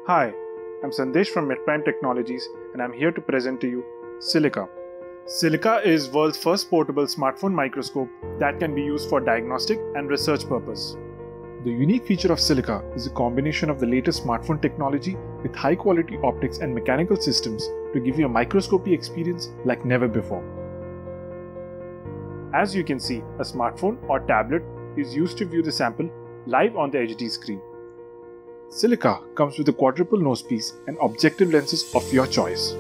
Hi, I'm Sandesh from MedPrime Technologies and I'm here to present to you Cilika. Cilika is world's first portable smartphone microscope that can be used for diagnostic and research purpose. The unique feature of Cilika is a combination of the latest smartphone technology with high quality optics and mechanical systems to give you a microscopy experience like never before. As you can see, a smartphone or tablet is used to view the sample live on the HD screen. Cilika comes with a quadruple nosepiece and objective lenses of your choice.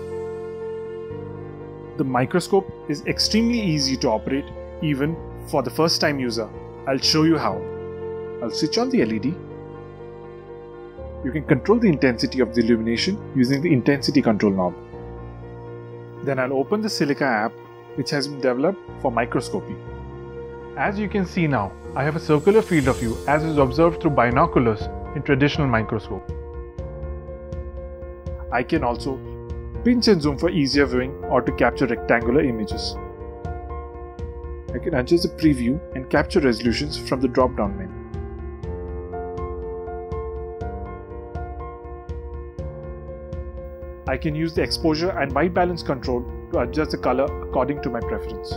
The microscope is extremely easy to operate even for the first time user. I'll show you how. I'll switch on the LED. You can control the intensity of the illumination using the intensity control knob. Then I'll open the Cilika app, which has been developed for microscopy. As you can see now, I have a circular field of view as is observed through binoculars in traditional microscope. I can also pinch and zoom for easier viewing or to capture rectangular images. I can adjust the preview and capture resolutions from the drop-down menu. I can use the exposure and white balance control to adjust the color according to my preference.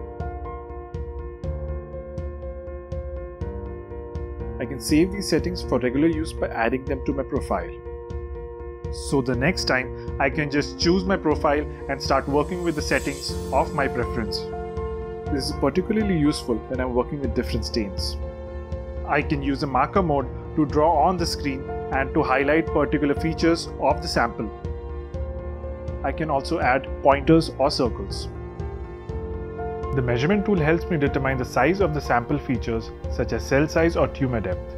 I can save these settings for regular use by adding them to my profile. So the next time, I can just choose my profile and start working with the settings of my preference. This is particularly useful when I'm working with different stains. I can use the marker mode to draw on the screen and to highlight particular features of the sample. I can also add pointers or circles. The measurement tool helps me determine the size of the sample features such as cell size or tumor depth.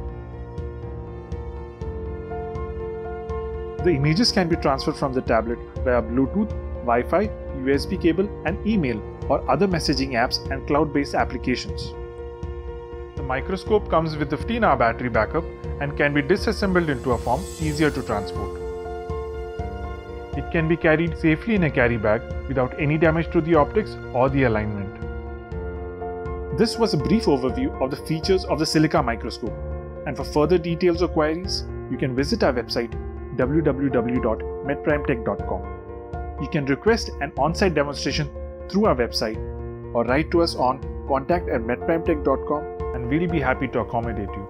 The images can be transferred from the tablet via Bluetooth, Wi-Fi, USB cable and email or other messaging apps and cloud-based applications. The microscope comes with a 15-hour battery backup and can be disassembled into a form easier to transport. It can be carried safely in a carry bag without any damage to the optics or the alignment. This was a brief overview of the features of the Cilika microscope, and for further details or queries, you can visit our website www.medprimetech.com. You can request an on-site demonstration through our website or write to us on contact@medprimetech.com and we'll be happy to accommodate you.